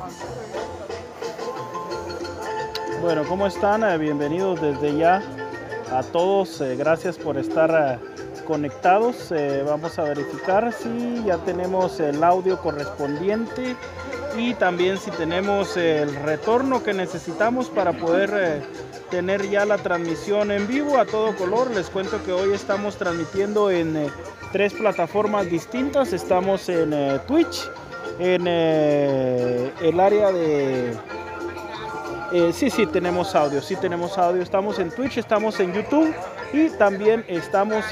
Bueno, ¿cómo están? Bienvenidos desde ya a todos. Gracias por estar conectados. Vamos a verificar si ya tenemos el audio correspondiente y también si tenemos el retorno que necesitamos para poder tener ya la transmisión en vivo a todo color. Les cuento que hoy estamos transmitiendo en 3 plataformas distintas. Estamos en Twitch, en el área de... sí tenemos audio, estamos en Twitch, estamos en YouTube y también estamos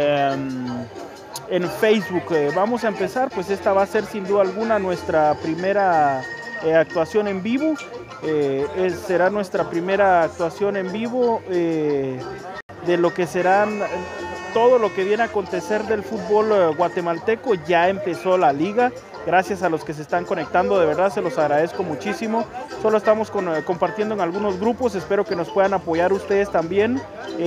en Facebook. Vamos a empezar, pues esta va a ser sin duda alguna nuestra primera actuación en vivo. Será nuestra primera actuación en vivo de lo que serán todo lo que viene a acontecer del fútbol guatemalteco. Ya empezó la liga. Gracias a los que se están conectando, de verdad se los agradezco muchísimo. Solo estamos compartiendo en algunos grupos, espero que nos puedan apoyar ustedes también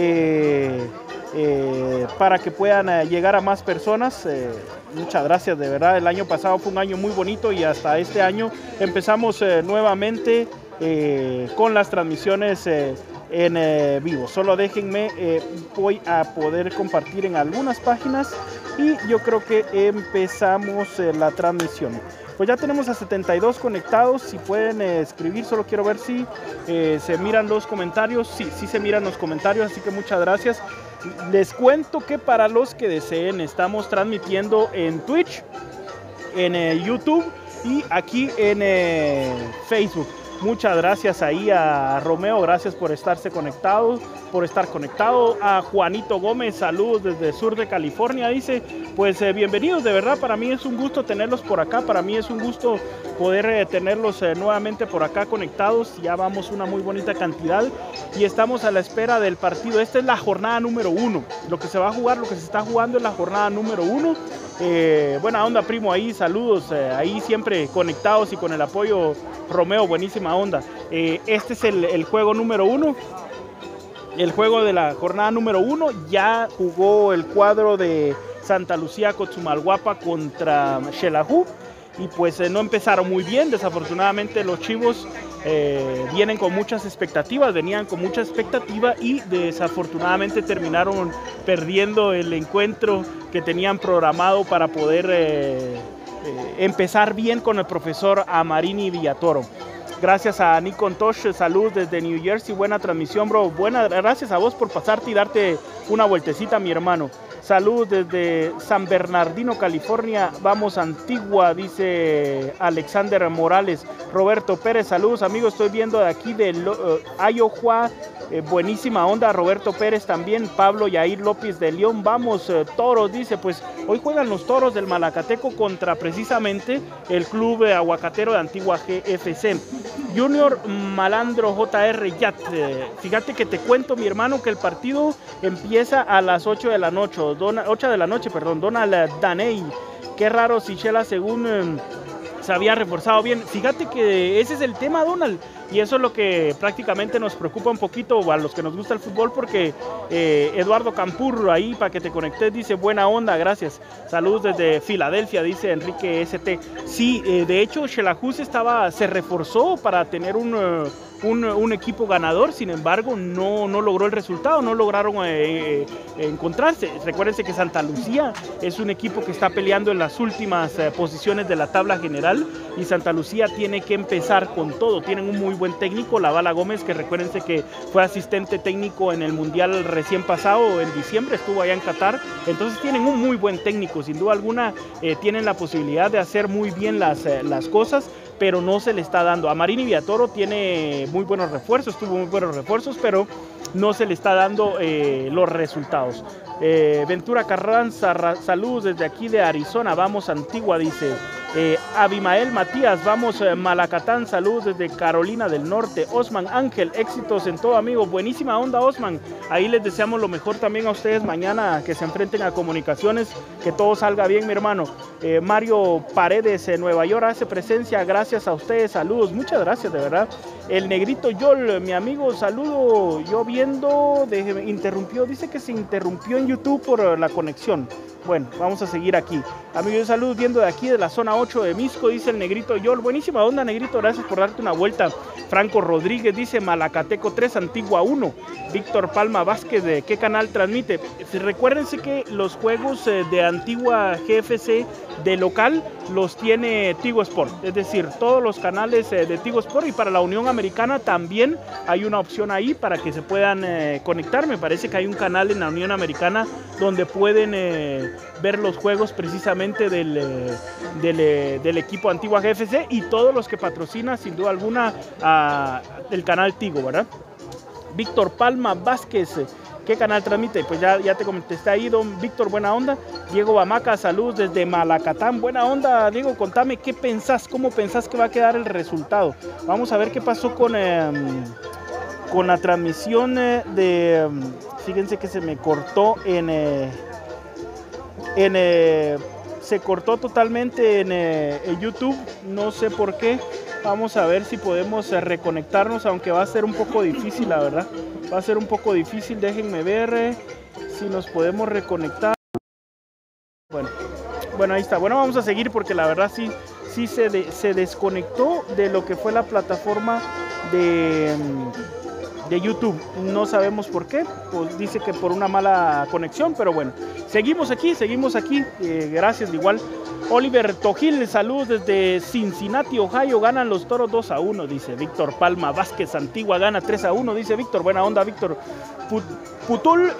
para que puedan llegar a más personas. Muchas gracias, de verdad. El año pasado fue un año muy bonito y hasta este año empezamos nuevamente con las transmisiones en vivo. Solo déjenme, voy a poder compartir en algunas páginas y yo creo que empezamos la transmisión. Pues ya tenemos a 72 conectados. Si pueden escribir, solo quiero ver si se miran los comentarios. Sí se miran los comentarios, así que muchas gracias. Les cuento que para los que deseen, estamos transmitiendo en Twitch, en YouTube y aquí en Facebook. Muchas gracias ahí a Romeo, gracias por estar conectado. A Juanito Gómez, saludos desde el sur de California, dice, pues bienvenidos, de verdad, para mí es un gusto tenerlos por acá, para mí es un gusto poder tenerlos nuevamente por acá conectados. Ya vamos una muy bonita cantidad y estamos a la espera del partido. Esta es la jornada número 1, lo que se va a jugar, lo que se está jugando es la jornada número 1. Buena onda, primo, ahí saludos, ahí siempre conectados y con el apoyo. Romeo, buenísima onda. Este es el juego número 1, el juego de la jornada número 1. Ya jugó el cuadro de Santa Lucía Cochumalguapa contra Xelajú y pues no empezaron muy bien. Desafortunadamente los Chivos venían con muchas expectativas y desafortunadamente terminaron perdiendo el encuentro que tenían programado para poder empezar bien con el profesor Amarini Villatoro. Gracias a Nikon Tosh, salud desde New Jersey, buena transmisión, bro. Gracias a vos por pasarte y darte una vueltecita, mi hermano. Salud desde San Bernardino, California. Vamos Antigua, dice Alexander Morales. Roberto Pérez, saludos amigos, estoy viendo de aquí de Iowa. Buenísima onda, Roberto Pérez también. Pablo Yair López de León. Vamos Toros, dice, pues hoy juegan los Toros del Malacateco contra precisamente el club aguacatero de Antigua GFC. Junior Malandro JR Yat. Fíjate que te cuento, mi hermano, que el partido empieza a las 8 de la noche. Donald Daney. Qué raro, Sichela según se había reforzado bien. Fíjate que ese es el tema, Donald. Y eso es lo que prácticamente nos preocupa un poquito a los que nos gusta el fútbol, porque Eduardo Campurro ahí, para que te conectes, dice buena onda, gracias. Saludos desde Filadelfia, dice Enrique ST. Sí, de hecho, Xelajú se reforzó para tener un equipo ganador, sin embargo no logró el resultado, no lograron encontrarse. Recuérdense que Santa Lucía es un equipo que está peleando en las últimas posiciones de la tabla general y Santa Lucía tiene que empezar con todo. Tienen un muy buen técnico, Lavala Gómez, que recuérdense que fue asistente técnico en el Mundial recién pasado, en diciembre, estuvo allá en Qatar. Entonces tienen un muy buen técnico, sin duda alguna tienen la posibilidad de hacer muy bien las cosas, pero no se le está dando. Amarini Villatoro tiene muy buenos refuerzos, tuvo muy buenos refuerzos, pero no se le está dando los resultados. Ventura Carranza, saludos desde aquí de Arizona, vamos Antigua, dice. Abimael Matías, vamos Malacatán, saludos desde Carolina del Norte. Osman Ángel, éxitos en todo, amigo. Buenísima onda, Osman. Ahí les deseamos lo mejor también a ustedes mañana, que se enfrenten a Comunicaciones, que todo salga bien, mi hermano. Mario Paredes, Nueva York, hace presencia, gracias a ustedes, saludos, muchas gracias, de verdad. El Negrito Yol, mi amigo, saludo. Yo viendo, interrumpió, dice que se interrumpió en YouTube por la conexión. Bueno, vamos a seguir aquí. Amigos, saludos viendo de aquí de la zona 8 de Misco, dice el Negrito Yol. Buenísima onda, Negrito, gracias por darte una vuelta. Franco Rodríguez dice Malacateco 3, Antigua 1. Víctor Palma Vázquez, ¿de qué canal transmite? Recuérdense que los juegos de Antigua GFC de local los tiene Tigo Sport, es decir, todos los canales de Tigo Sport, y para la Unión Americana también hay una opción ahí para que se puedan conectar. Me parece que hay un canal en la Unión Americana donde pueden ver los juegos precisamente del equipo Antigua GFC y todos los que patrocina sin duda alguna el canal Tigo, ¿verdad? Víctor Palma Vázquez, ¿qué canal transmite? Pues ya te contesté ahí, don Víctor, buena onda. Diego Bamaca, saludos desde Malacatán, buena onda. Diego, contame, ¿qué pensás? ¿Cómo pensás que va a quedar el resultado? Vamos a ver qué pasó con la transmisión fíjense que se me cortó se cortó totalmente en YouTube, no sé por qué. Vamos a ver si podemos reconectarnos, aunque va a ser un poco difícil, la verdad. Va a ser un poco difícil, déjenme ver si nos podemos reconectar. Bueno, ahí está. Bueno, vamos a seguir porque la verdad sí se desconectó de lo que fue la plataforma de YouTube. No sabemos por qué, pues dice que por una mala conexión, pero bueno, seguimos aquí. Gracias, igual. Oliver Tojil, saludos desde Cincinnati, Ohio, ganan los Toros 2-1, dice Víctor Palma Vázquez. Antigua gana 3-1, dice Víctor, buena onda, Víctor. Putul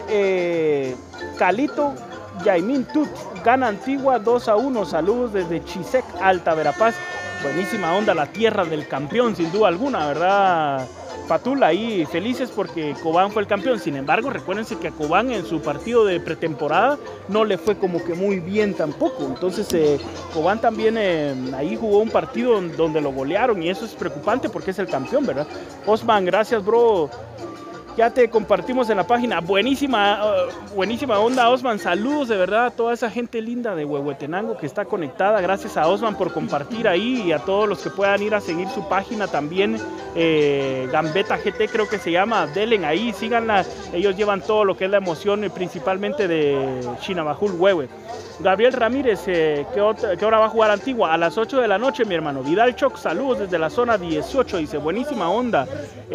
Calito Yaimin Tut, gana Antigua 2-1, saludos desde Chisec, Alta Verapaz. Buenísima onda, la tierra del campeón, sin duda alguna, ¿verdad? Patul, ahí felices porque Cobán fue el campeón. Sin embargo, recuérdense que a Cobán en su partido de pretemporada no le fue como que muy bien tampoco. Entonces Cobán también ahí jugó un partido donde lo golearon y eso es preocupante porque es el campeón, ¿verdad? Osman, gracias, bro. Ya te compartimos en la página. Buenísima onda, Osman. Saludos de verdad a toda esa gente linda de Huehuetenango que está conectada. Gracias a Osman por compartir ahí y a todos los que puedan ir a seguir su página también. Gambetta GT creo que se llama. Denle ahí, síganla. Ellos llevan todo lo que es la emoción principalmente de Chinabajul, Huehue. Gabriel Ramírez, ¿qué hora va a jugar Antigua? A las 8 de la noche, mi hermano. Vidal Choc, saludos desde la zona 18, dice, buenísima onda.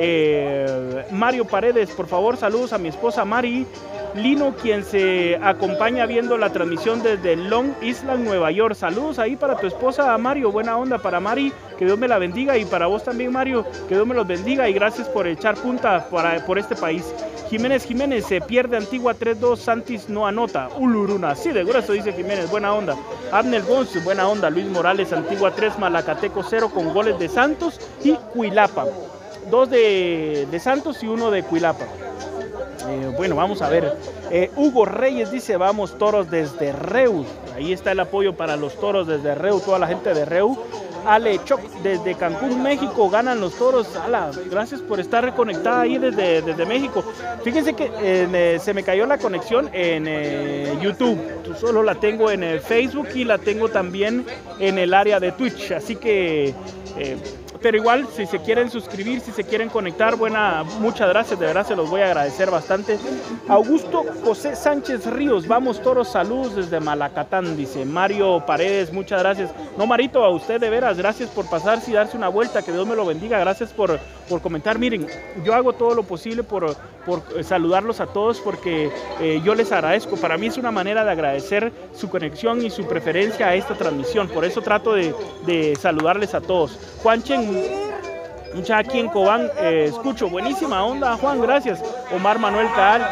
Mario Paredes, por favor, saludos a mi esposa Mari Lino, quien se acompaña viendo la transmisión desde Long Island, Nueva York. Saludos ahí para tu esposa Mario, buena onda para Mari, que Dios me la bendiga, y para vos también, Mario, que Dios me los bendiga y gracias por echar punta por este país. Jiménez, se pierde Antigua 3-2, Santis no anota. Uluruna, sí, de grueso, dice Jiménez, buena onda. Abner Gons, buena onda. Luis Morales, Antigua 3, Malacateco 0 con goles de Santos y Cuilapa. 2 de Santos y 1 de Cuilapa. Bueno, vamos a ver. Hugo Reyes dice, vamos Toros desde Reu. Ahí está el apoyo para los Toros desde Reu, toda la gente de Reu. Ale Choc desde Cancún, México, ganan los Toros. Ala, gracias por estar reconectada ahí desde México. Fíjense que se me cayó la conexión en YouTube. Solo la tengo en Facebook y la tengo también en el área de Twitch. Así que pero igual, si se quieren suscribir, si se quieren conectar, muchas gracias, de verdad se los voy a agradecer bastante. Augusto José Sánchez Ríos, vamos Toros, saludos desde Malacatán, dice Mario Paredes, muchas gracias. No, Marito, a usted de veras, gracias por pasarse y darse una vuelta, que Dios me lo bendiga, gracias por comentar. Miren, yo hago todo lo posible por saludarlos a todos porque yo les agradezco. Para mí es una manera de agradecer su conexión y su preferencia a esta transmisión, por eso trato de saludarles a todos. Juanchen, mucha aquí en Cobán, escucho, buenísima onda, Juan, gracias. Omar Manuel Caal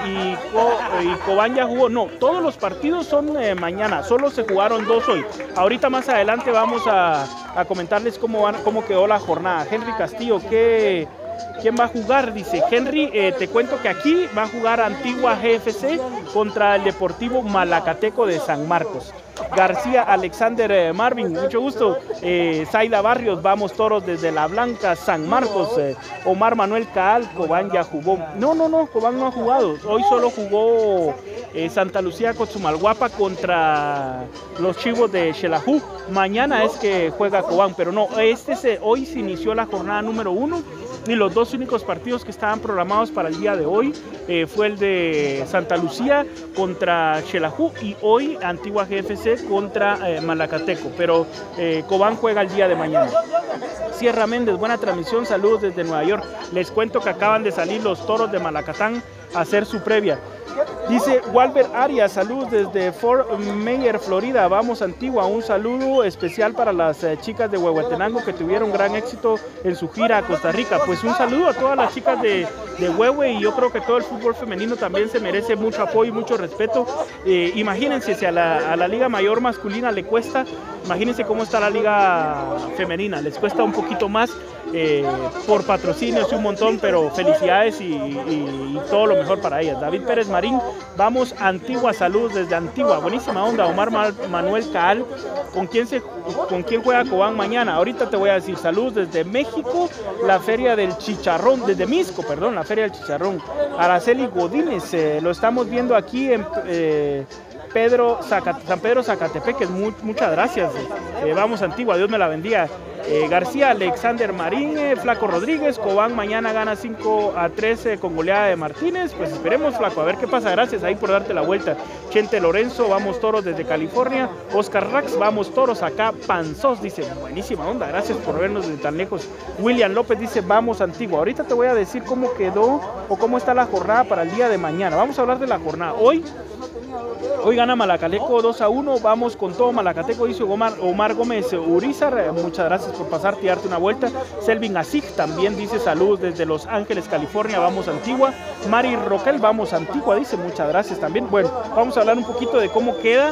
y Cobán ya jugó. No, todos los partidos son mañana, solo se jugaron 2 hoy. Ahorita más adelante vamos a comentarles cómo quedó la jornada. Henry Castillo, ¿quién va a jugar? Dice Henry, te cuento que aquí va a jugar Antigua GFC contra el Deportivo Malacateco de San Marcos. García Alexander Marvin, mucho gusto. Zaida Barrios, vamos Toros desde La Blanca, San Marcos. Omar Manuel Caal, Cobán ya jugó. No, Cobán no ha jugado. Hoy solo jugó Santa Lucía Cochumalguapa contra los Chivos de Xelajú. Mañana es que juega Cobán, pero no, hoy se inició la jornada número 1 y los dos únicos partidos que estaban programados para el día de hoy fue el de Santa Lucía contra Xelajú y hoy Antigua GFC contra Malacateco, pero Cobán juega el día de mañana. Sierra Méndez, buena transmisión, saludos desde Nueva York. Les cuento que acaban de salir los Toros de Malacatán a hacer su previa. Dice Walter Arias, saludos desde Fort Myers, Florida. Vamos Antigua, un saludo especial para las chicas de Huehuetenango que tuvieron gran éxito en su gira a Costa Rica. Pues un saludo a todas las chicas de Huehue, y yo creo que todo el fútbol femenino también se merece mucho apoyo y mucho respeto. Imagínense si a la Liga Mayor masculina le cuesta, imagínense cómo está la Liga Femenina, les cuesta un poquito más por patrocinios y un montón, pero felicidades y todo lo mejor para ellas. David Pérez Marín, vamos Antigua, saludos desde Antigua, buenísima onda. Omar Manuel Caal, ¿con quién juega Cobán mañana? Ahorita te voy a decir. Saludos desde México, la Feria del Chicharrón, desde Misco, perdón, la Feria del Chicharrón. Araceli Godínez, lo estamos viendo aquí en San Pedro Zacatepeque, muchas gracias. Vamos Antigua, Dios me la bendiga. García Alexander Marín, Flaco Rodríguez, Cobán mañana gana 5-3 con goleada de Martínez. Pues esperemos, Flaco, a ver qué pasa. Gracias ahí por darte la vuelta. Chente Lorenzo, vamos Toros desde California. Oscar Rax, vamos Toros acá. Panzos dice, buenísima onda, gracias por vernos desde tan lejos. William López dice, vamos Antigua. Ahorita te voy a decir cómo quedó o cómo está la jornada para el día de mañana. Vamos a hablar de la jornada. Hoy gana Malacateco 2-1, vamos con todo Malacateco, dice Omar Gómez Urizar, muchas gracias por pasarte y darte una vuelta. Selvin Asig también dice saludos desde Los Ángeles, California, vamos Antigua. Mari Roquel, vamos Antigua, dice muchas gracias también. Bueno, vamos a hablar un poquito de cómo queda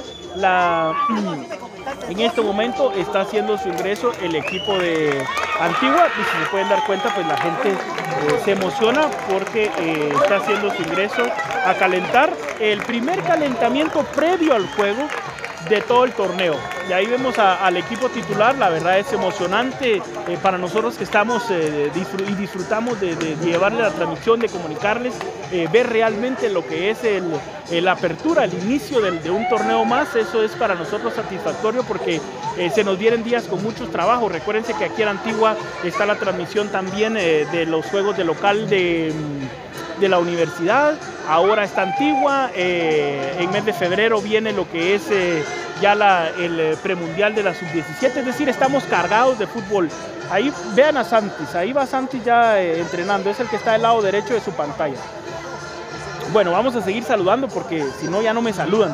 en este momento está haciendo su ingreso el equipo de Antigua, y si se pueden dar cuenta, pues la gente se emociona porque está haciendo su ingreso a calentar el primer calentamiento previo al juego de todo el torneo. Y ahí vemos al equipo titular. La verdad es emocionante para nosotros que estamos y disfrutamos de llevarle la transmisión, de comunicarles, ver realmente lo que es la apertura, el inicio de un torneo más. Eso es para nosotros satisfactorio porque se nos vienen días con muchos trabajos. Recuérdense que aquí en Antigua está la transmisión también de los juegos de local de la universidad. Ahora está Antigua, en mes de febrero viene lo que es ya el premundial de la sub-17, es decir, estamos cargados de fútbol. Ahí vean a Santis, ahí va Santis ya entrenando, es el que está del lado derecho de su pantalla. Bueno, vamos a seguir saludando porque si no ya no me saludan.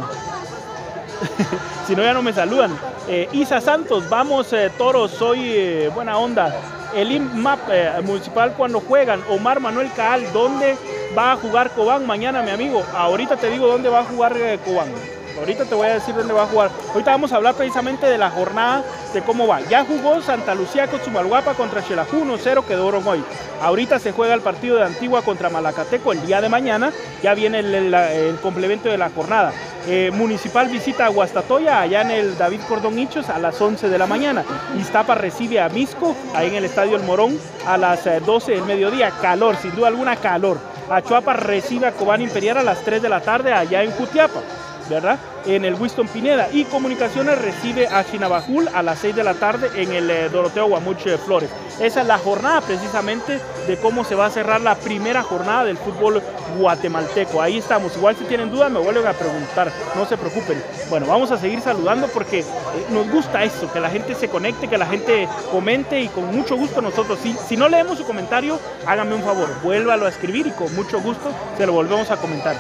Si no ya no me saludan. Isa Santos, vamos Toros, soy buena onda. El IMAP municipal cuando juegan. Omar Manuel Caal, ¿dónde va a jugar Cobán mañana, mi amigo? Ahorita te digo dónde va a jugar Cobán. Ahorita te voy a decir dónde va a jugar. Ahorita vamos a hablar precisamente de la jornada, de cómo va. Ya jugó Santa Lucía con Sumalguapa contra Xelajú, 1-0 quedaron hoy. Ahorita se juega el partido de Antigua contra Malacateco el día de mañana. Ya viene el complemento de la jornada. Municipal visita a Guastatoya, allá en el David Cordón Hichos a las 11 de la mañana. Iztapa recibe a Misco, ahí en el Estadio El Morón, a las 12 del mediodía. Calor, sin duda alguna calor. Achuapa recibe a Cobán Imperial a las 3 de la tarde allá en Jutiapa, ¿verdad? En el Winston Pineda. Y Comunicaciones recibe a Chinabajul a las 6 de la tarde en el Doroteo Guamuch Flores. Esa es la jornada precisamente de cómo se va a cerrar la primera jornada del fútbol guatemalteco. Ahí estamos. Igual si tienen dudas me vuelven a preguntar, no se preocupen. Bueno, vamos a seguir saludando porque nos gusta esto, que la gente se conecte, que la gente comente, y con mucho gusto nosotros, si no leemos su comentario, háganme un favor, vuélvalo a escribir y con mucho gusto se lo volvemos a comentar.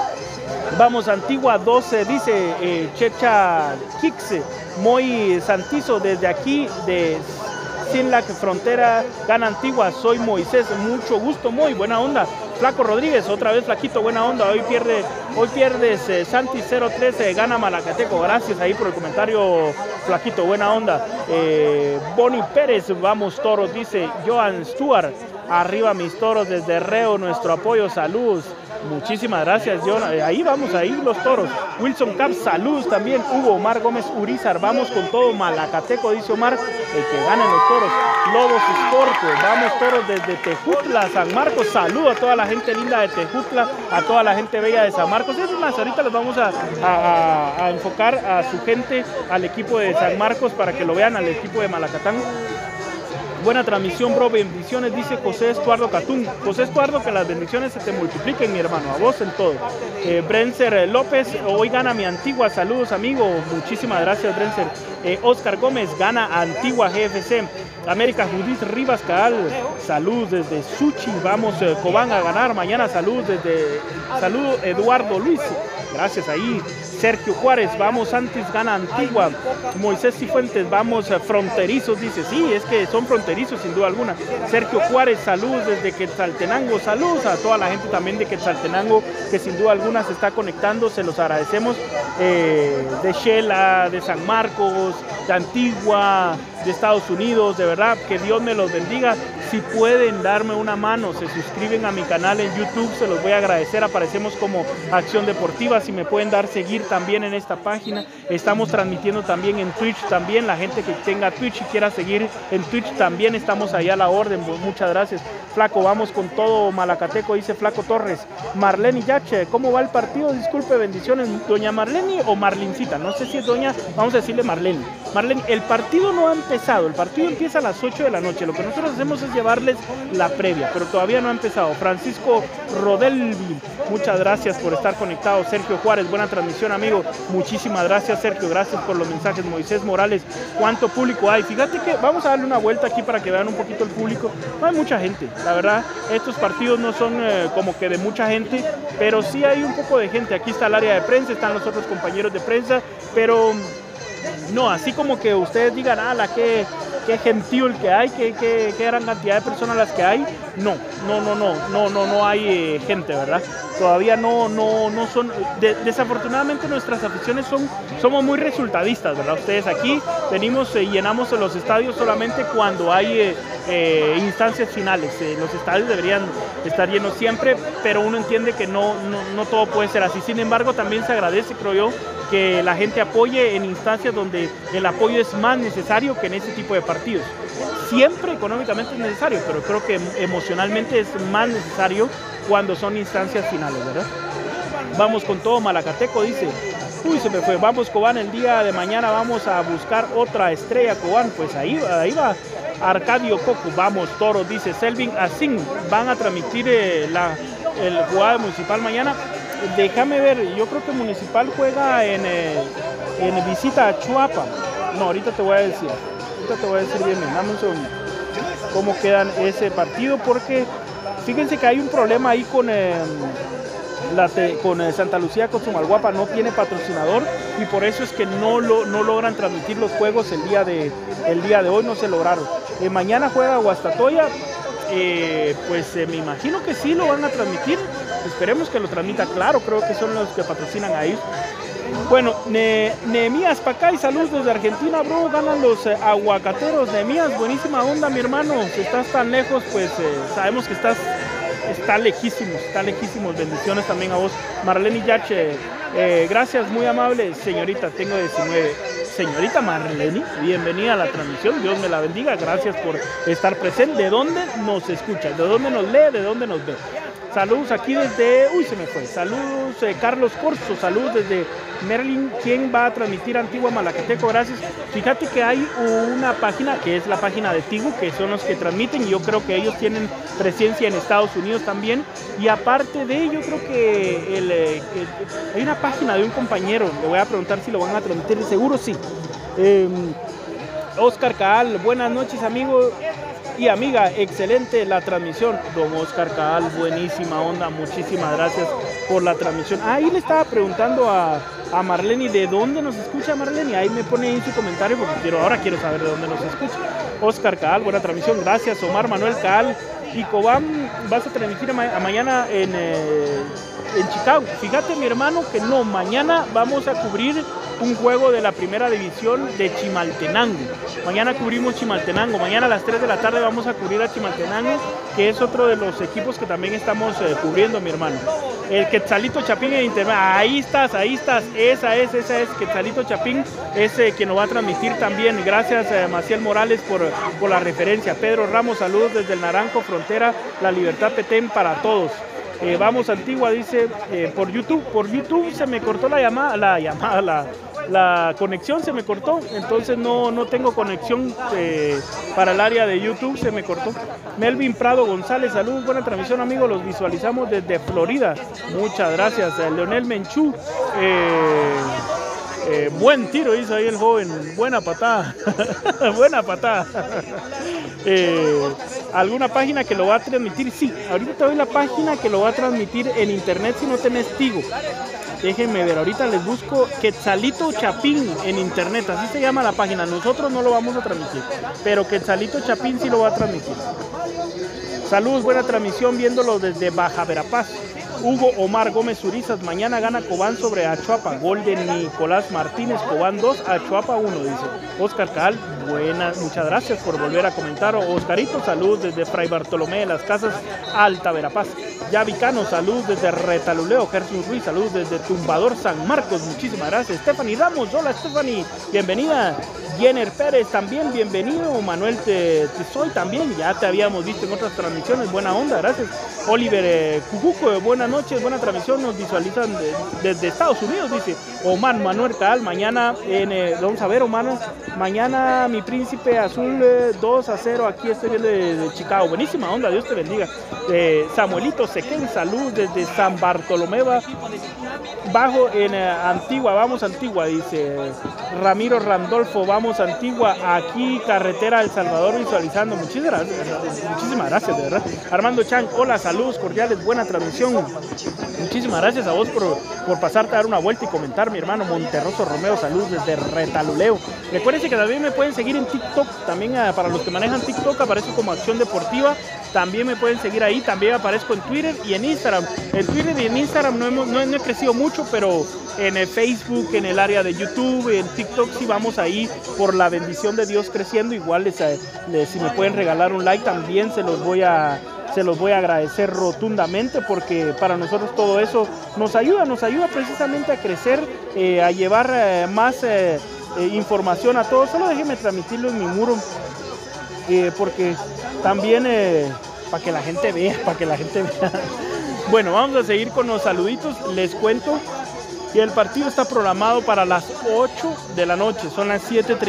Vamos Antigua 12, dice Checha Quixe, muy Santizo desde aquí de Sinlac Frontera, gana Antigua, soy Moisés, mucho gusto, muy buena onda. Flaco Rodríguez, otra vez Flaquito, buena onda, hoy pierdes Santi 0-13, gana Malacateco, gracias ahí por el comentario, Flaquito, buena onda. Boni Pérez, vamos Toros, dice Joan Stuart, arriba mis Toros desde Reo, nuestro apoyo, salud. Muchísimas gracias, John. Ahí vamos, ahí los Toros. Wilson Caps, saludos también. Hugo Omar Gómez Urizar, vamos con todo. Malacateco, dice Omar, el que ganen los Toros. Lobos Sport, vamos Toros desde Tejutla, San Marcos. Saludo a toda la gente linda de Tejutla, a toda la gente bella de San Marcos. Es más, ahorita les vamos a enfocar a su gente, al equipo de San Marcos, para que lo vean, al equipo de Malacatán. Buena transmisión, bro, bendiciones, dice José Estuardo Catún. José Estuardo, que las bendiciones se te multipliquen, mi hermano, a vos en todo. Brencer López, hoy gana mi Antigua, saludos, amigo, muchísimas gracias, Brencer. Oscar Gómez, gana Antigua GFC. América Judith Rivas Caal, salud desde Suchi, vamos Cobán a ganar mañana, salud Eduardo Luis, gracias ahí. Sergio Juárez, vamos Santis, gana Antigua. Moisés Cifuentes, vamos fronterizos, dice, sí, es que son fronterizos sin duda alguna. Sergio Juárez, salud desde Quetzaltenango, saludos a toda la gente también de Quetzaltenango que sin duda alguna se está conectando, se los agradecemos, de Shela, de San Marcos, de Antigua, de Estados Unidos, de verdad, que Dios me los bendiga. Si pueden darme una mano, se suscriben a mi canal en YouTube, se los voy a agradecer, aparecemos como Acción Deportiva, si me pueden dar seguir también en esta página, estamos transmitiendo también en Twitch, también la gente que tenga Twitch y quiera seguir en Twitch también estamos ahí a la orden, muchas gracias. Flaco, vamos con todo Malacateco, dice Flaco Torres. Marlene Yache, ¿cómo va el partido? Disculpe, bendiciones, doña Marlene o Marlincita, no sé si es doña, vamos a decirle Marlene. Marlene, el partido no ha empezado, el partido empieza a las 8 de la noche, lo que nosotros hacemos es llevarles la previa, pero todavía no ha empezado. Francisco Rodelvi, muchas gracias por estar conectado. Sergio Juárez, buena transmisión, amigo, muchísimas gracias, Sergio, gracias por los mensajes. Moisés Morales, ¿cuánto público hay? Fíjate que vamos a darle una vuelta aquí para que vean un poquito el público, no hay mucha gente, la verdad, estos partidos no son como que de mucha gente, pero sí hay un poco de gente. Aquí está el área de prensa, están los otros compañeros de prensa, pero no, así como que ustedes digan, qué gentío que hay, qué gran cantidad de personas las que hay, no hay gente, ¿verdad? Todavía no son, desafortunadamente nuestras aficiones somos muy resultadistas, ¿verdad? Ustedes aquí venimos y llenamos los estadios solamente cuando hay instancias finales. Los estadios deberían estar llenos siempre, pero uno entiende que no todo puede ser así. Sin embargo, también se agradece, creo yo, que la gente apoye en instancias donde el apoyo es más necesario que en ese tipo de partidos. Siempre económicamente es necesario, pero creo que emocionalmente es más necesario cuando son instancias finales, ¿verdad? Vamos con todo Malacateco, dice. Uy, se me fue. Vamos Cobán, el día de mañana vamos a buscar otra estrella Cobán. Pues ahí va Arcadio Coco. Vamos Toros, dice Selvin Asín. Van a transmitir el jugada municipal mañana. Déjame ver, yo creo que Municipal juega en visita a Chuapa. No, ahorita te voy a decir bien, dame un segundo cómo quedan ese partido, porque fíjense que hay un problema ahí con Santa Lucía con Sumalguapa, no tiene patrocinador y por eso es que no logran transmitir los juegos el día de hoy, no se lograron. Mañana juega Guastatoya, me imagino que sí lo van a transmitir, esperemos que lo transmita, claro, creo que son los que patrocinan ahí. Bueno, Nehemías Pacay, saludos desde Argentina, bro, ganan los aguacateros. Nehemías, buenísima onda, mi hermano, si estás tan lejos, pues sabemos que está lejísimos, bendiciones también a vos. Marlene Yache, gracias, muy amable, señorita, tengo 19. Señorita Marlene, bienvenida a la transmisión, Dios me la bendiga, gracias por estar presente. ¿De dónde nos escucha? ¿De dónde nos lee? ¿De dónde nos ve? Saludos aquí desde, saludos Carlos Corso, saludos desde Merlin, ¿quién va a transmitir Antigua Malacateco? Gracias. Fíjate que hay una página que es la página de Tigo, que son los que transmiten, y yo creo que ellos tienen presencia en Estados Unidos también, y aparte de ello creo que hay una página de un compañero, le voy a preguntar si lo van a transmitir, seguro sí. Oscar Caal, buenas noches amigo y amiga, excelente la transmisión. Don Oscar Caal, buenísima onda, muchísimas gracias por la transmisión. Ahí le estaba preguntando a Marlene de dónde nos escucha Marlene, ahí me pone en su comentario porque ahora quiero saber de dónde nos escucha. Oscar Caal, buena transmisión, gracias. Omar Manuel Caal, y Cobán vas a transmitir mañana en Chicago. Fíjate mi hermano que no, mañana vamos a cubrir un juego de la primera división de Chimaltenango. Mañana cubrimos Chimaltenango, mañana a las 3 de la tarde vamos a cubrir a Chimaltenango, que es otro de los equipos que también estamos cubriendo, mi hermano. El Quetzalito Chapín en internet, ahí estás, esa es Quetzalito Chapín, es quien nos va a transmitir también. Gracias Maciel Morales por la referencia. Pedro Ramos, saludos desde el Naranjo, frontera La Libertad Petén para todos. Vamos Antigua, dice por YouTube se me cortó la la conexión se me cortó, entonces no tengo conexión para el área de YouTube, se me cortó. Melvin Prado González, saludos, buena transmisión amigos, los visualizamos desde Florida, muchas gracias. Leonel Menchú, buen tiro hizo ahí el joven, buena patada, buena patada. ¿Alguna página que lo va a transmitir? Sí, ahorita te doy la página que lo va a transmitir en internet si no tenés Tigo. Déjenme ver, ahorita les busco Quetzalito Chapín en internet, así se llama la página. Nosotros no lo vamos a transmitir, pero Quetzalito Chapín sí lo va a transmitir. Saludos, buena transmisión viéndolo desde Baja Verapaz. Hugo Omar Gómez Urizas, mañana gana Cobán sobre Achuapa, gol de Nicolás Martínez, Cobán 2, Achuapa 1, dice Oscar Cajal. Buenas, muchas gracias por volver a comentar. Oscarito, saludos desde Fray Bartolomé de las Casas, Alta Verapaz. Yavicano, saludos desde Retaluleo. Gerson Ruiz, saludos desde Tumbador San Marcos, muchísimas gracias. Stephanie Ramos, hola Stephanie, bienvenida. Jenner Pérez también, bienvenido. Manuel Tizoy también, ya te habíamos visto en otras transmisiones, buena onda, gracias. Oliver Cucuco, buenas noches, buena transmisión, nos visualizan desde Estados Unidos, dice Omar Manuel Caal. Mañana, vamos a ver Omar, mañana mi Príncipe Azul 2-0, aquí estoy viendo de Chicago, buenísima onda, Dios te bendiga. Samuelito Sequén, salud desde San Bartolomé Bajo en Antigua, vamos Antigua, dice Ramiro Randolfo, vamos Antigua, aquí carretera El Salvador visualizando, muchísimas gracias, de verdad. Armando Chan, hola, saludos cordiales, buena transmisión, muchísimas gracias a vos por pasarte a dar una vuelta y comentar, mi hermano Monterroso Romeo, saludos desde Retaluleo. Recuérdense que también me pueden seguir en TikTok, también para los que manejan TikTok aparezco como Acción Deportiva, también me pueden seguir ahí, también aparezco en Twitter y en Instagram. En Twitter y en Instagram no he crecido mucho, pero en el Facebook, en el área de YouTube, en TikTok sí vamos ahí por la bendición de Dios creciendo. Igual si me pueden regalar un like también se los voy a agradecer rotundamente, porque para nosotros todo eso nos ayuda precisamente a crecer, a llevar más información a todos. Solo déjenme transmitirlo en mi muro, porque también para que la gente vea, Bueno, vamos a seguir con los saluditos. Les cuento que el partido está programado para las 8 de la noche, son las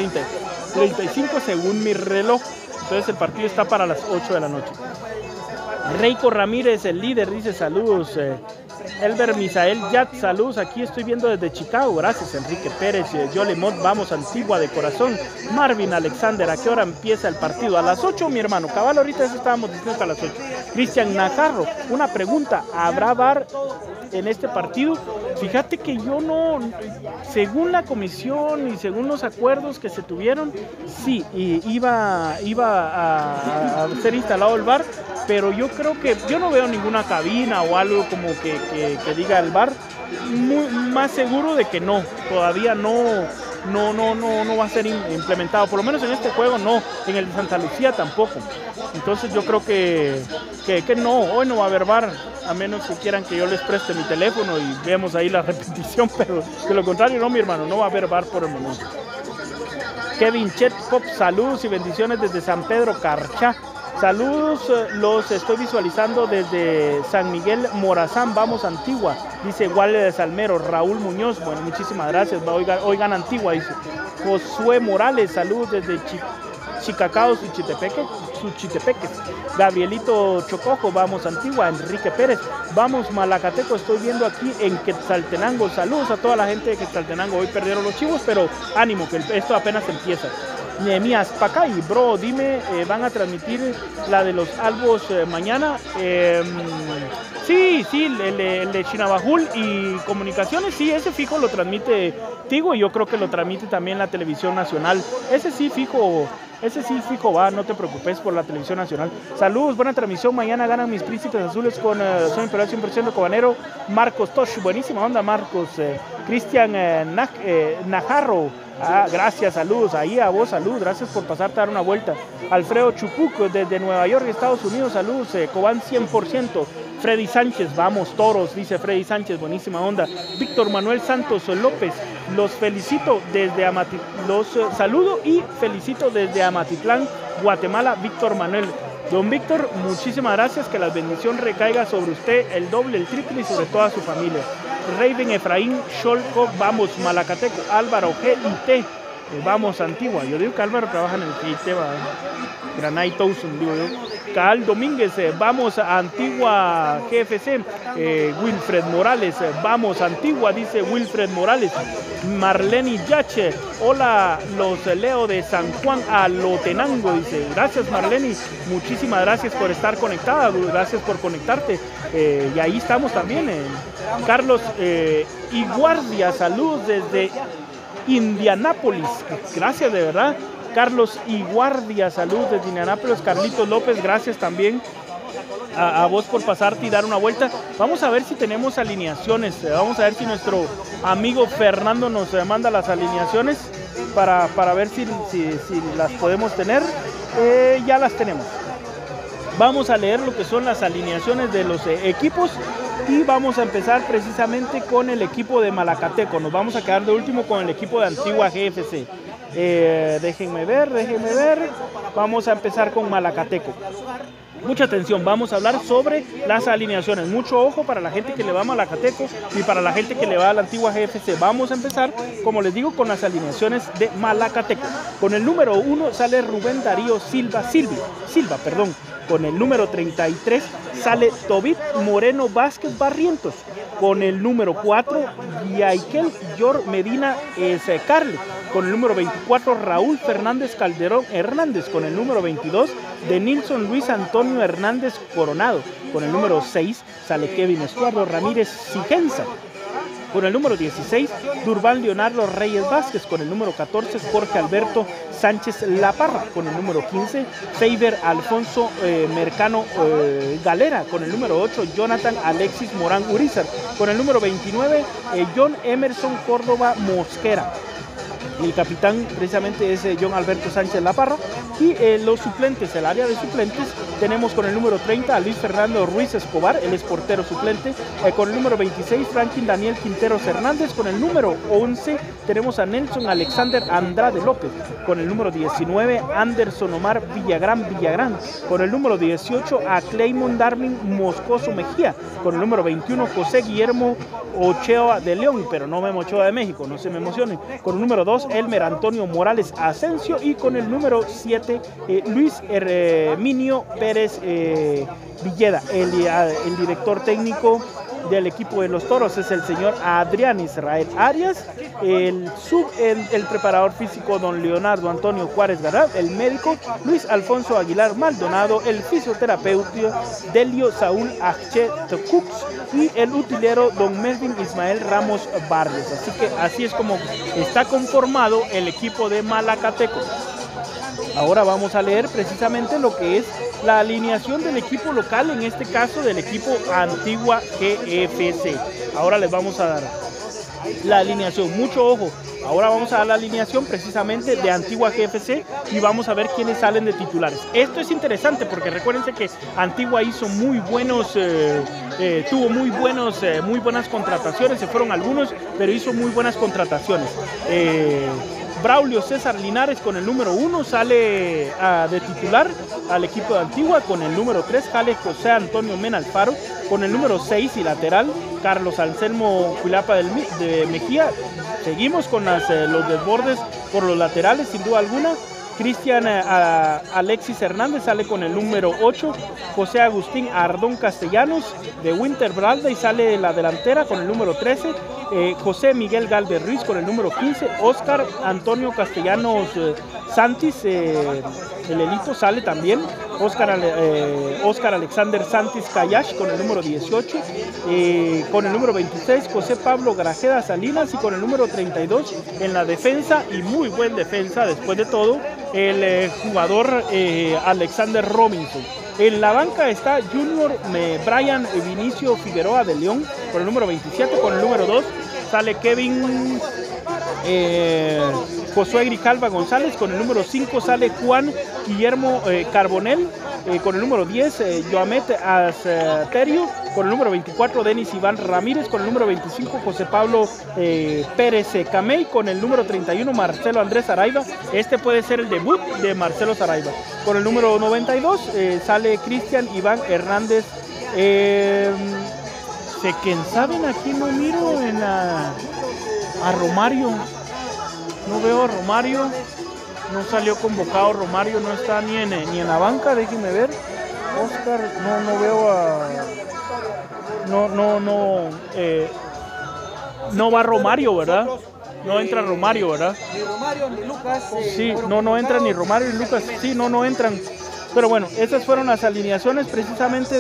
7:35 según mi reloj. Entonces el partido está para las 8 de la noche. Reiko Ramírez, el líder, dice saludos. Elber Misael Yat, saludos, aquí estoy viendo desde Chicago, gracias. Enrique Pérez, Yolemot, vamos Antigua de corazón. Marvin Alexander, ¿a qué hora empieza el partido? A las 8, mi hermano, cabal, ahorita eso estábamos diciendo a las 8. Cristian Najarro, una pregunta, ¿habrá VAR en este partido? Fíjate que yo no, según la comisión y según los acuerdos que se tuvieron, sí, iba a ser instalado el VAR, pero yo creo que, yo no veo ninguna cabina o algo como que diga el VAR, más seguro de que no, todavía no va a ser implementado, por lo menos en este juego no, en el de Santa Lucía tampoco. Entonces yo creo que no, hoy no va a haber VAR, a menos que quieran que yo les preste mi teléfono y veamos ahí la repetición, pero de lo contrario no, mi hermano, no va a haber VAR por el momento. Kevin Chet Pop, saludos y bendiciones desde San Pedro Carchá. Saludos, los estoy visualizando desde San Miguel Morazán, vamos Antigua, dice Wale de Salmero. Raúl Muñoz, bueno, muchísimas gracias, oigan Antigua, dice Josué Morales, saludos desde Chicacao, Suchitepeques. Gabrielito Chocojo, vamos Antigua. Enrique Pérez, vamos Malacateco, estoy viendo aquí en Quetzaltenango, saludos a toda la gente de Quetzaltenango, hoy perdieron los Chivos, pero ánimo, que esto apenas empieza. Nehemías Pacay, bro, dime, ¿van a transmitir la de los albos mañana? Sí, el de Chinabajul y Comunicaciones, sí, ese fijo lo transmite Tigo y yo creo que lo transmite también la Televisión Nacional. Ese sí fijo va, no te preocupes por la Televisión Nacional. Saludos, buena transmisión, mañana ganan mis Príncipes Azules con Soy Imperial 100% Cobanero. Marcos Tosh, buenísima onda Marcos. Cristian Najarro, gracias, saludos, ahí a vos, salud, gracias por pasarte a dar una vuelta. Alfredo Chupuco desde Nueva York, Estados Unidos, saludos. Cobán 100%. Freddy Sánchez, vamos Toros, dice Freddy Sánchez, buenísima onda. Víctor Manuel Santos López, los felicito desde los saludo y felicito desde Amatitlán, Guatemala, Víctor Manuel. Don Víctor, muchísimas gracias, que la bendición recaiga sobre usted el doble, el triple y sobre toda su familia. Raven Efraín Sholco, vamos Malacateco. Álvaro GIT, vamos Antigua. Yo digo que Álvaro trabaja en el GIT, Granay Towson, digo yo. Caal Domínguez, vamos a Antigua GFC. Wilfred Morales, vamos Antigua, dice Wilfred Morales. Marlene Yache, hola, los leo de San Juan a Lotenango, dice. Gracias Marlene, muchísimas gracias por estar conectada, gracias por conectarte. Y ahí estamos también. Carlos Iguardia, saludos desde Indianápolis, gracias de verdad. Carlos Iguardia, saludos desde Indianápolis. Carlitos López, gracias también a vos por pasarte y dar una vuelta. Vamos a ver si tenemos alineaciones. Vamos a ver si nuestro amigo Fernando nos manda las alineaciones para ver si las podemos tener. Ya las tenemos. Vamos a leer lo que son las alineaciones de los equipos y vamos a empezar precisamente con el equipo de Malacateco. Nos vamos a quedar de último con el equipo de Antigua GFC. Déjenme ver. Vamos a empezar con Malacateco. Mucha atención, vamos a hablar sobre las alineaciones. Mucho ojo para la gente que le va a Malacateco y para la gente que le va a la Antigua GFC. Vamos a empezar, como les digo, con las alineaciones de Malacateco. Con el número 1 sale Rubén Darío Silva. Con el número 33 sale Tobit Moreno Vázquez Barrientos. Con el número 4, Yaikel Yor Medina Carle. Con el número 24, Raúl Fernández Calderón Hernández. Con el número 22, Denilson Luis Antonio Hernández Coronado. Con el número 6 sale Kevin Estuardo Ramírez Sigenza. Con el número 16, Durval Leonardo Reyes Vázquez. Con el número 14, Jorge Alberto Sánchez La Parra. Con el número 15, Feiber Alfonso Mercano Galera. Con el número 8, Jonathan Alexis Morán Urizar. Con el número 29, John Emerson Córdoba Mosquera. El capitán precisamente es John Alberto Sánchez La Parra. Y los suplentes, el área de suplentes, tenemos con el número 30 a Luis Fernando Ruiz Escobar, él es portero suplente. Con el número 26, Franklin Daniel Quinteros Hernández. Con el número 11 tenemos a Nelson Alexander Andrade López. Con el número 19, Anderson Omar Villagrán. Con el número 18, a Claymon Darwin Moscoso Mejía. Con el número 21, José Guillermo Ochoa de León, pero no Memo Ochoa de México, no se me emocionen. Con el número 2, Elmer Antonio Morales Asensio. Y con el número 7, Luis Herminio Pérez Villeda. El director técnico del equipo de los Toros es el señor Adrián Israel Arias. El preparador físico don Leonardo Antonio Juárez Garral. El médico Luis Alfonso Aguilar Maldonado. El fisioterapeuta Delio Saúl H. Tocux. Y el utilero don Melvin Ismael Ramos Barrios. Así que así es como está conformado el equipo de Malacateco. Ahora vamos a leer precisamente lo que es la alineación del equipo local, en este caso del equipo Antigua GFC. Ahora les vamos a dar la alineación, mucho ojo. Ahora vamos a dar la alineación precisamente de Antigua GFC y vamos a ver quiénes salen de titulares. Esto es interesante porque recuérdense que Antigua hizo muy buenos, tuvo muy buenas contrataciones, se fueron algunos, pero hizo muy buenas contrataciones. Braulio César Linares con el número 1 sale de titular al equipo de Antigua. Con el número 3 sale José Antonio Mena Alfaro. Con el número 6 y lateral Carlos Anselmo Cuilapa de Mejía. Seguimos con los desbordes por los laterales sin duda alguna. Cristian Alexis Hernández sale con el número 8, José Agustín Ardón Castellanos de Winter Bralda y sale de la delantera con el número 13, José Miguel Galvez Ruiz con el número 15, Oscar Antonio Castellanos Santis, el Elito sale también, Oscar Alexander Santis Cayash con el número 18, con el número 26 José Pablo Grajeda Salinas y con el número 32 en la defensa, y muy buen defensa después de todo, el jugador Alexander Robinson. En la banca está Junior Brian Vinicio Figueroa de León con el número 27, con el número 2 sale Kevin Josué Grijalva González, con el número 5 sale Juan Guillermo Carbonell, con el número 10 Joamet Asterio, con el número 24 Denis Iván Ramírez, con el número 25 José Pablo Pérez Camey, con el número 31 Marcelo Andrés Saraiva. Este puede ser el debut de Marcelo Saraiva. Con el número 92 sale Cristian Iván Hernández quién saben, aquí no miro a Romario. No veo a Romario. No salió convocado Romario, no está ni en la banca, déjenme ver. Oscar, no veo a... No va Romario, ¿verdad? No entra Romario, ¿verdad? Ni Romario ni Lucas. Sí, no entra ni Romario ni Lucas. Sí, no entran. Pero bueno, esas fueron las alineaciones precisamente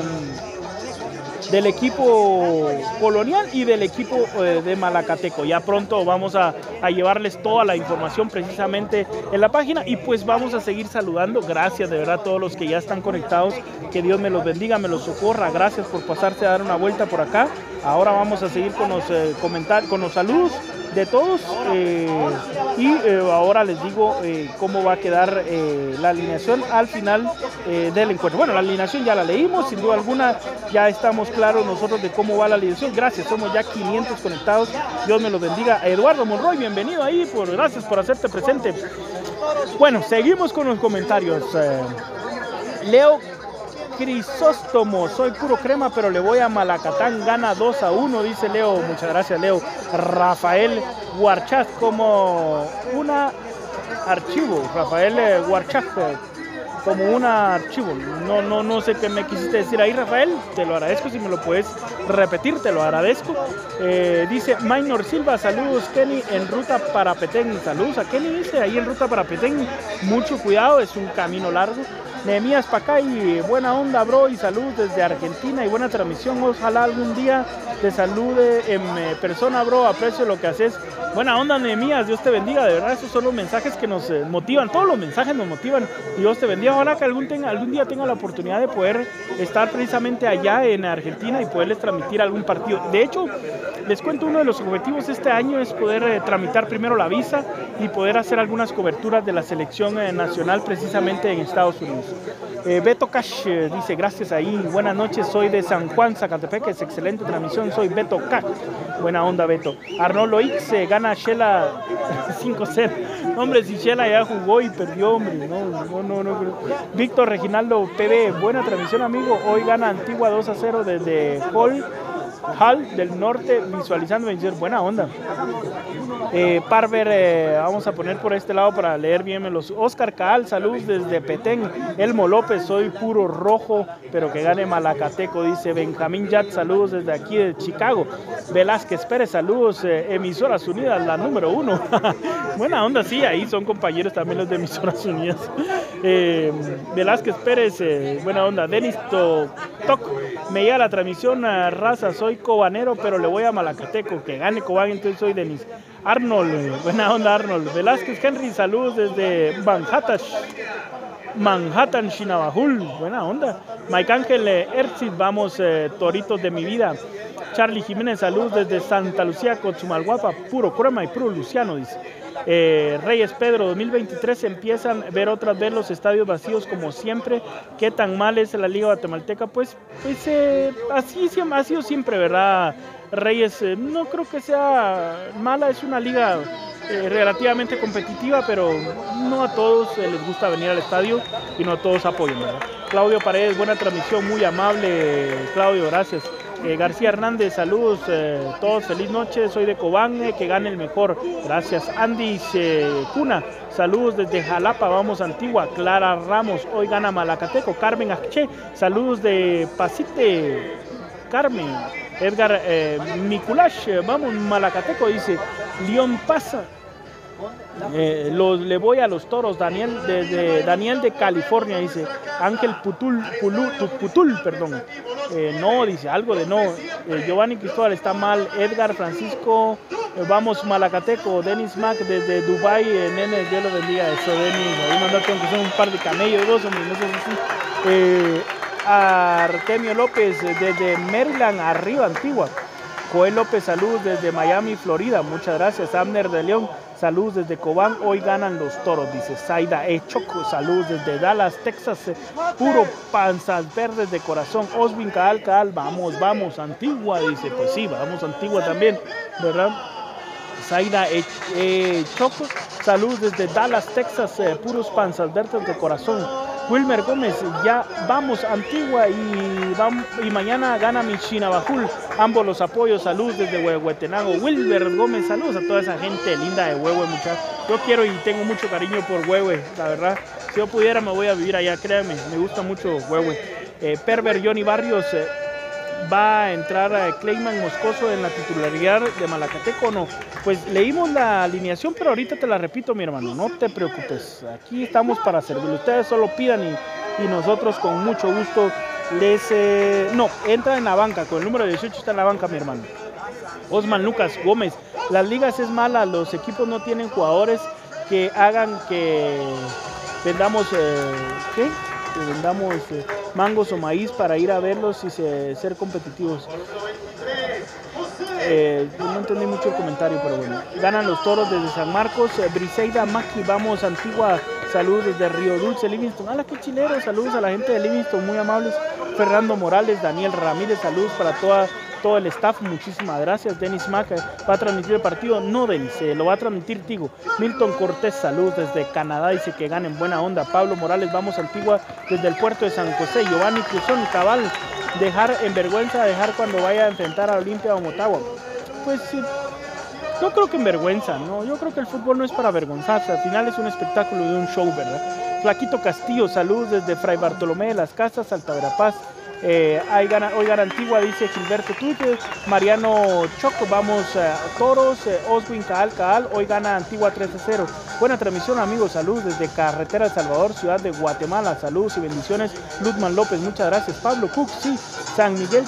del equipo colonial y del equipo de Malacateco. Ya pronto vamos a llevarles toda la información precisamente en la página y pues vamos a seguir saludando. Gracias de verdad a todos los que ya están conectados. Que Dios me los bendiga, me los socorra. Gracias por pasarse a dar una vuelta por acá. Ahora vamos a seguir con los comentarios, con los saludos de todos ahora les digo cómo va a quedar la alineación al final del encuentro. Bueno, la alineación ya la leímos, sin duda alguna ya estamos claros nosotros de cómo va la alineación. Gracias, somos ya 500 conectados. Dios me los bendiga. Eduardo Monroy, bienvenido ahí, gracias por hacerte presente. Bueno, seguimos con los comentarios. Leo Crisóstomo, soy puro crema, pero le voy a Malacatán, gana 2-1, dice Leo. Muchas gracias, Leo. Rafael Huarchaz, como una archivo. Rafael Huarchaz, como un archivo. No sé qué me quisiste decir ahí, Rafael. Te lo agradezco, si me lo puedes repetir, te lo agradezco. Dice Maynor Silva, saludos Kenny, en ruta para Petén. Saludos a Kenny, dice, ahí en ruta para Petén. Mucho cuidado, es un camino largo. Nehemías Pacay, buena onda, bro, y salud desde Argentina y buena transmisión. Ojalá algún día te salude en persona, bro. Aprecio lo que haces. Buena onda, Nehemías, Dios te bendiga. De verdad, esos son los mensajes que nos motivan. Todos los mensajes nos motivan. Dios te bendiga. Ojalá que algún día tenga la oportunidad de poder estar precisamente allá en Argentina y poderles transmitir algún partido. De hecho, les cuento, uno de los objetivos este año es poder tramitar primero la visa y poder hacer algunas coberturas de la selección nacional precisamente en Estados Unidos. Beto Cash dice, gracias ahí, buenas noches, soy de San Juan, Zacatepec, es excelente transmisión, soy Beto Cash. Buena onda, Beto. Arnoldo X gana Shela 5-0. Hombre, si Shela ya jugó y perdió, hombre, no. Víctor Reginaldo PB, buena transmisión, amigo, hoy gana Antigua 2-0 desde Hall del Norte, visualizando vencer. Buena onda. Parver, vamos a poner por este lado para leer bien los. Oscar Caal, saludos desde Petén. Elmo López, soy puro rojo, pero que gane Malacateco, dice Benjamín Yat, saludos desde aquí de Chicago. Velázquez Pérez, saludos, Emisoras Unidas, la número 1. Buena onda, sí, ahí son compañeros también los de Emisoras Unidas. Velázquez Pérez, buena onda. Denis Toc, me llega la transmisión, raza, soy cobanero, pero le voy a Malacateco, que gane Cobán, entonces soy Denis. Arnold, buena onda Arnold. Velázquez Henry, saludos desde Manhattan, Chinabajul, buena onda. Mike Ángel Erzit, vamos, toritos de mi vida. Charlie Jiménez, saludos desde Santa Lucía, Cochumalguapa, puro crema y puro Luciano, dice. Reyes Pedro, 2023 empiezan a ver otra vez los estadios vacíos como siempre. ¿Qué tan mal es la Liga Guatemalteca? Pues así ha sido siempre, ¿verdad? Reyes, no creo que sea mala, es una liga relativamente competitiva, pero no a todos les gusta venir al estadio y no a todos apoyan, ¿verdad? Claudio Paredes, buena transmisión, muy amable, Claudio, gracias. García Hernández, saludos, todos, feliz noche, soy de Cobán, que gane el mejor, gracias. Andy Cuna, saludos desde Jalapa, vamos Antigua. Clara Ramos, hoy gana Malacateco. Carmen Ache, saludos de Pasite, Carmen. Edgar Mikulash, vamos Malacateco, dice. León Pasa, le voy a los Toros. Daniel de California, dice. Ángel Putul, perdón. No, dice algo de no. Giovanni Cristóbal está mal. Edgar Francisco, vamos Malacateco. Denis Mac desde Dubai, nene, Dios lo bendiga. Eso, Denis, ahí mandaron que son un par de camellos, dos, hombre, no sé si. Artemio López desde Maryland, arriba Antigua. Joel López, saludos desde Miami, Florida, muchas gracias. Abner de León, saludos desde Cobán, hoy ganan los Toros, dice. Zaida Choco, saludos desde Dallas, Texas, puro panzas verdes de corazón. Osvin Caal, vamos Antigua, dice. Pues sí, vamos Antigua también, ¿verdad? Zaida Choco, saludos desde Dallas, Texas, puros panzas verdes de corazón. Wilmer Gómez, ya vamos Antigua y mañana gana Michinabajul. Ambos los apoyos, salud desde Huehuetenango. Wilmer Gómez, saludos a toda esa gente linda de Huehue, muchachos. Yo quiero y tengo mucho cariño por Huehue, la verdad. Si yo pudiera me voy a vivir allá, créanme, me gusta mucho Huehue. Perver Johnny Barrios, ¿va a entrar Clayman Moscoso en la titularidad de Malacateco o no? Pues leímos la alineación, pero ahorita te la repito, mi hermano, no te preocupes. Aquí estamos para servir. Ustedes solo pidan y nosotros con mucho gusto les... no, entra en la banca, con el número 18 está en la banca, mi hermano. Osman Lucas Gómez, las ligas es mala, los equipos no tienen jugadores que hagan que vendamos... ¿qué? Que vendamos mangos o maíz para ir a verlos y ser competitivos. No entendí mucho el comentario, pero bueno. Ganan los Toros desde San Marcos. Briseida Maki, vamos Antigua, saludos desde Río Dulce, Livingston. ¡Hala, qué chilero! Saludos a la gente de Livingston, muy amables. Fernando Morales, Daniel Ramírez, saludos para todo el staff, muchísimas gracias. Denis Maca, ¿va a transmitir el partido? No, Denis, lo va a transmitir Tigo. Milton Cortés, saludos desde Canadá, dice que ganen buena onda. Pablo Morales, vamos Antigua desde el puerto de San José. Giovanni Cruzón, cabal, dejar en vergüenza, dejar cuando vaya a enfrentar a Olimpia o Motagua. Pues sí, yo creo que en vergüenza, ¿no? Yo creo que el fútbol no es para avergonzarse, al final es un espectáculo de un show, ¿verdad? Flaquito Castillo, saludos desde Fray Bartolomé de las Casas, Alta Verapaz. Hoy gana Antigua, dice Gilberto Tuque. Mariano Choco, vamos Toros. Oswin Caal, hoy gana Antigua 3-0. Buena transmisión, amigos, saludos desde Carretera El Salvador, ciudad de Guatemala, saludos y bendiciones. Luzman López, muchas gracias. Pablo Cook, sí. San Miguel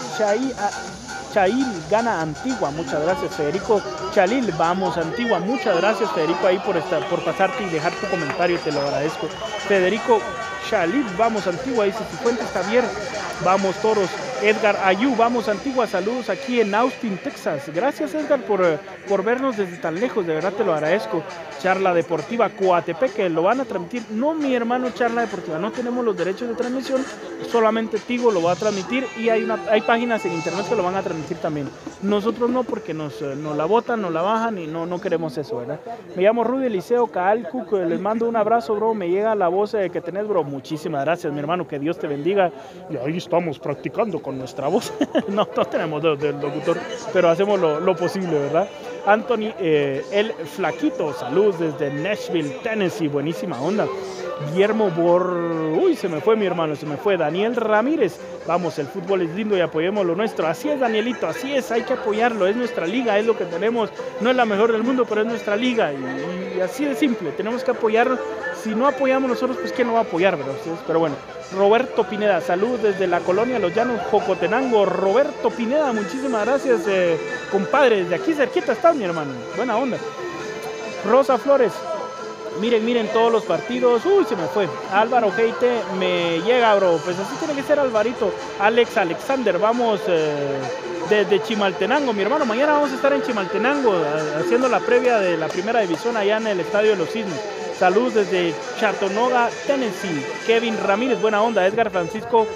Chail gana Antigua, muchas gracias. Federico Chalil, vamos Antigua, muchas gracias Federico ahí por pasarte y dejar tu comentario, te lo agradezco. Federico Chalil, vamos Antigua, dice Cifuentes Javier, vamos Toros. Edgar Ayú, vamos Antigua, saludos aquí en Austin, Texas. Gracias Edgar por vernos desde tan lejos, de verdad te lo agradezco. Charla Deportiva Coatepeque, lo van a transmitir, no mi hermano Charla Deportiva, no tenemos los derechos de transmisión, solamente Tigo lo va a transmitir y hay páginas en internet que lo van a transmitir también. Nosotros no, porque nos la botan, nos la bajan y no queremos eso, ¿verdad? Me llamo Rudy Eliseo Caal Cook, les mando un abrazo, bro, me llega la voz que tenés, bro, muchísimas gracias, mi hermano, que Dios te bendiga. Y ahí estamos practicando con nuestra voz. no tenemos del locutor, pero hacemos lo posible, ¿verdad? Anthony, el Flaquito, saludos desde Nashville, Tennessee, buenísima onda. Guillermo uy, se me fue mi hermano, se me fue. Daniel Ramírez, vamos, el fútbol es lindo y apoyemos lo nuestro. Así es, Danielito, así es, hay que apoyarlo, es nuestra liga, es lo que tenemos, no es la mejor del mundo, pero es nuestra liga y así de simple, tenemos que apoyarlo. Si no apoyamos nosotros, pues ¿quién no va a apoyar, verdad? Pero bueno, Roberto Pineda, saludos desde la colonia Los Llanos, Jocotenango. Roberto Pineda, muchísimas gracias, compadre, de aquí cerquita está mi hermano, buena onda. Rosa Flores, miren todos los partidos. Uy, se me fue. Álvaro Heite, me llega, bro. Pues así tiene que ser, Alvarito. Alex Alexander, vamos desde Chimaltenango, mi hermano. Mañana vamos a estar en Chimaltenango haciendo la previa de la primera división allá en el Estadio de los Cisnes. Saludos desde Chattanooga, Tennessee. Kevin Ramírez, buena onda. Edgar Francisco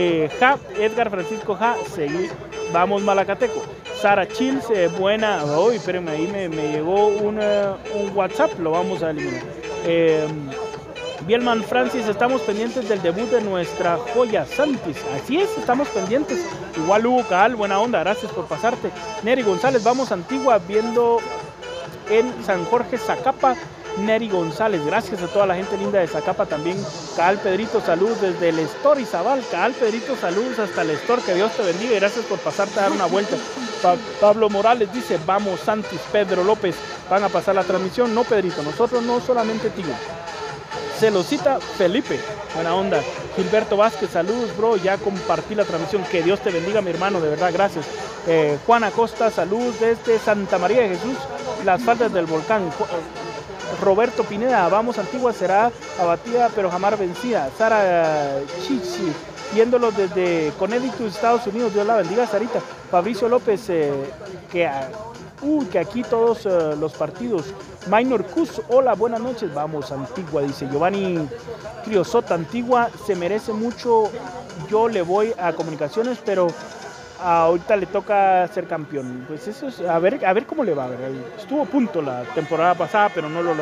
Ja, seguí. Vamos Malacateco. Sara Chils, buena. Uy, espérenme, ahí me llegó un WhatsApp, lo vamos a eliminar. Bielman Francis, estamos pendientes del debut de nuestra joya Santis. Así es, estamos pendientes. Igual Hugo Caal, buena onda, gracias por pasarte. Neri González, vamos Antigua, viendo en San Jorge Zacapa. Neri González, gracias a toda la gente linda de Zacapa también. Caal Pedrito, saludos desde el Store Izabal. Caal Pedrito, saludos hasta el Store, que Dios te bendiga y gracias por pasarte a dar una vuelta. Pablo Morales dice, vamos Santis. Pedro López, van a pasar la transmisión. No, Pedrito, nosotros no, solamente Tigo. Celosita Felipe, buena onda. Gilberto Vázquez, saludos, bro, ya compartí la transmisión, que Dios te bendiga, mi hermano, de verdad, gracias. Juan Acosta, saludos desde Santa María de Jesús, las faldas del volcán. Roberto Pineda, vamos Antigua, será abatida pero jamás vencida. Sara Chichi, viéndolo desde Connecticut, Estados Unidos, Dios la bendiga, Sarita. Fabricio López, que aquí todos los partidos. Minor Cus, hola, buenas noches, vamos Antigua, dice Giovanni Criosota. Antigua se merece mucho, yo le voy a Comunicaciones, pero ahorita le toca ser campeón. Pues eso es, a ver cómo le va. ¿Verdad? Estuvo a punto la temporada pasada, pero no lo logró.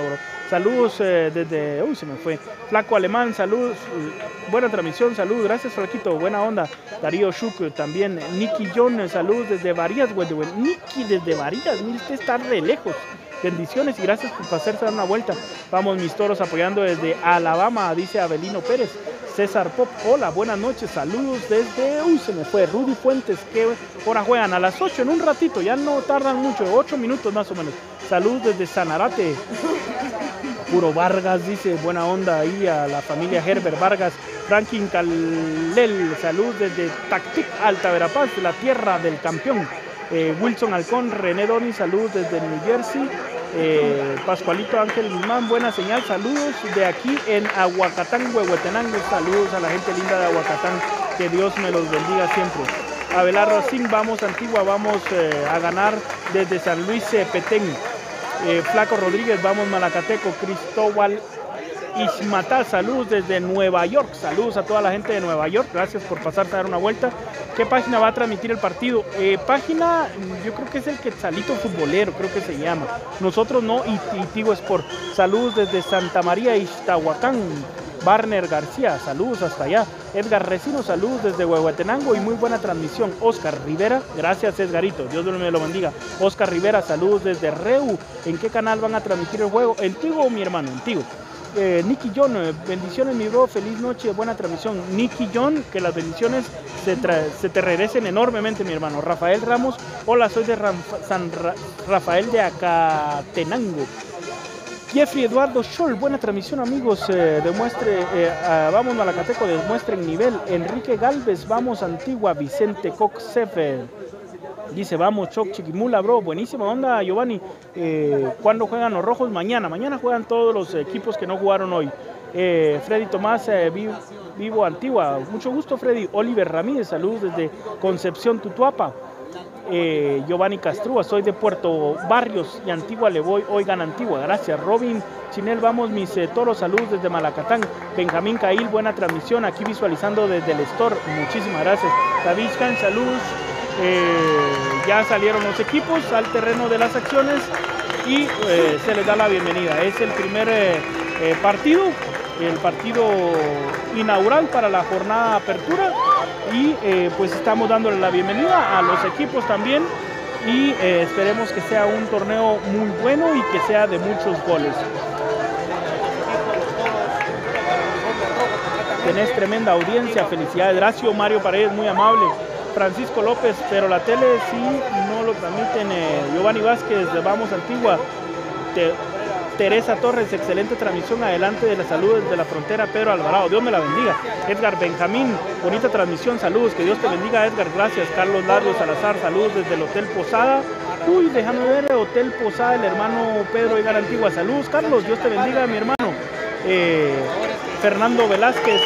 Saludos desde, uy, se me fue, Flaco Alemán, saludos, buena transmisión, saludos, gracias Flaquito, buena onda. Darío Shuk también, Nicky John, saludos desde Varías, güey, Nicky desde Varías, mire, usted está re lejos. Bendiciones y gracias por pasarse a dar una vuelta. Vamos mis toros apoyando desde Alabama, dice Abelino Pérez. César Pop, hola, buenas noches, saludos desde, uy, se me fue, Rudy Fuentes, ¿qué hora juegan? A las 8, en un ratito, ya no tardan mucho, 8 minutos más o menos. Saludos desde Sanarate. Puro Vargas, dice, buena onda ahí a la familia Herbert Vargas. Franklin Calel, salud desde Tactic, Alta Verapaz, la tierra del campeón. Wilson Halcón, René Doni, salud desde New Jersey. Pascualito Ángel Guzmán, buena señal, saludos de aquí en Aguacatán, Huehuetenango, saludos a la gente linda de Aguacatán, que Dios me los bendiga siempre. Abelardo Racing, vamos Antigua, vamos a ganar desde San Luis Petén. Flaco Rodríguez, vamos Malacateco. Cristóbal Ismatal, saludos desde Nueva York, saludos a toda la gente de Nueva York, gracias por pasarte a dar una vuelta. ¿Qué página va a transmitir el partido? Página, yo creo que es el Quetzalito Futbolero, creo que se llama. Nosotros no, y Tigo Sport. Saludos desde Santa María, Ixtahuacán. Barner García, saludos hasta allá. Edgar Recino, saludos desde Huehuetenango y muy buena transmisión. Oscar Rivera, gracias Edgarito, Dios me lo bendiga. Oscar Rivera, saludos desde Reu. ¿En qué canal van a transmitir el juego? ¿En Tigo o mi hermano? En Tigo. Nicky John, bendiciones mi bro, feliz noche, buena transmisión. Nicky John, que las bendiciones se te regresen enormemente mi hermano. Rafael Ramos, hola, soy de San Rafael de Acatenango. Jeffrey Eduardo Scholl, buena transmisión amigos, vamos Malacateco, demuestren nivel. Enrique Galvez, vamos Antigua. Vicente Coxefe dice, vamos Choc Chiquimula, bro, buenísima onda Giovanni. ¿Cuándo juegan los rojos? Mañana juegan todos los equipos que no jugaron hoy. Freddy Tomás, vivo Antigua, mucho gusto Freddy. Oliver Ramírez, saludos desde Concepción, Tutuapa. Giovanni Castrúa, soy de Puerto Barrios y Antigua le voy, oigan Antigua, gracias. Robin Chinel, vamos mis toros, saludos desde Malacatán. Benjamín Cail, buena transmisión, aquí visualizando desde el store, muchísimas gracias. David Can, saludos. Ya salieron los equipos al terreno de las acciones y se les da la bienvenida. Es el primer partido, el partido inaugural para la jornada de apertura y pues estamos dándole la bienvenida a los equipos también y esperemos que sea un torneo muy bueno y que sea de muchos goles. Tenés tremenda audiencia, felicidades. Gracias Mario Paredes, muy amable. Francisco López, pero la tele sí no lo transmiten. Giovanni Vázquez, vamos Antigua. Teresa Torres, excelente transmisión, adelante de la salud desde la frontera. Pedro Alvarado, Dios me la bendiga. Edgar Benjamín, bonita transmisión, saludos, que Dios te bendiga Edgar, gracias. Carlos Largo Salazar, saludos desde el Hotel Posada. Uy, déjame ver, Hotel Posada, el hermano Pedro Edgar Antigua, saludos Carlos, Dios te bendiga mi hermano. Fernando Velázquez,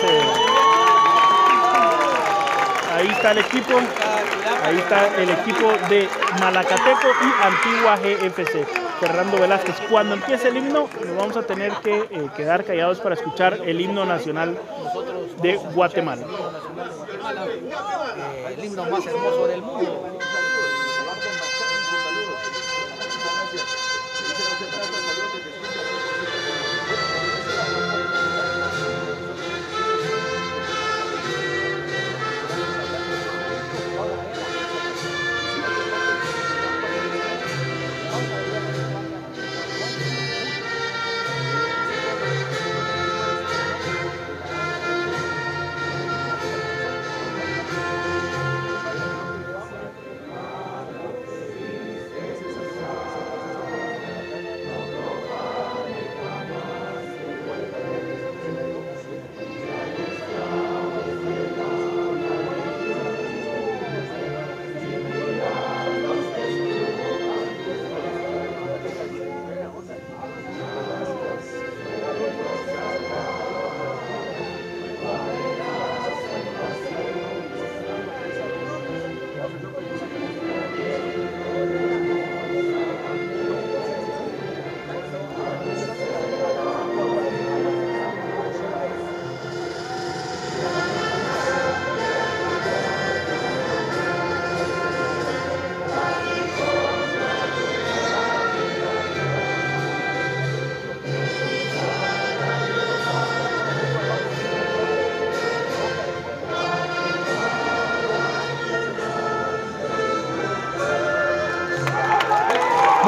ahí está el equipo, ahí está el equipo de Malacateco y Antigua GFC. Fernando Velázquez, cuando empiece el himno nos vamos a tener que quedar callados para escuchar el himno nacional de Guatemala. El himno más hermoso del mundo.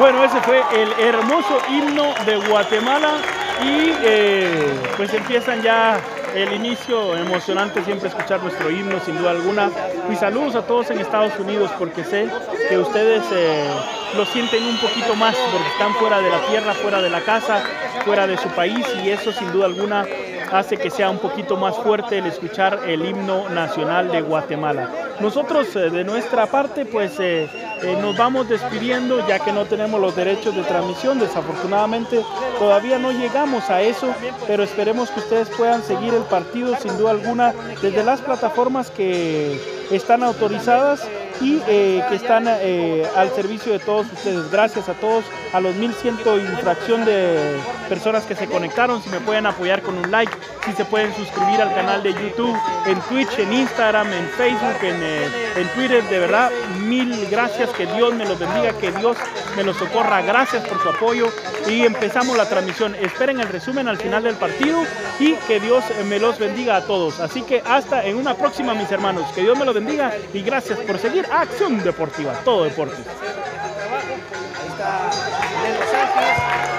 Bueno, ese fue el hermoso himno de Guatemala y pues empiezan ya el inicio emocionante, siempre escuchar nuestro himno, sin duda alguna. Y saludos a todos en Estados Unidos, porque sé que ustedes lo sienten un poquito más, porque están fuera de la tierra, fuera de la casa, fuera de su país, y eso sin duda alguna hace que sea un poquito más fuerte el escuchar el himno nacional de Guatemala. Nosotros de nuestra parte pues nos vamos despidiendo, ya que no tenemos los derechos de transmisión. Desafortunadamente todavía no llegamos a eso, pero esperemos que ustedes puedan seguir el partido sin duda alguna desde las plataformas que están autorizadas y que están al servicio de todos ustedes. Gracias a todos, a los 1100 y fracción de personas que se conectaron. Si me pueden apoyar con un like, si se pueden suscribir al canal de YouTube, en Twitch, en Instagram, en Facebook, en Twitter, de verdad, mil gracias, que Dios me los bendiga, que Dios me los socorra, gracias por su apoyo y empezamos la transmisión. Esperen el resumen al final del partido y que Dios me los bendiga a todos. Así que hasta en una próxima, mis hermanos, que Dios me los bendiga y gracias por seguir Acción Deportiva, todo deporte. Ahí está en Los Ángeles.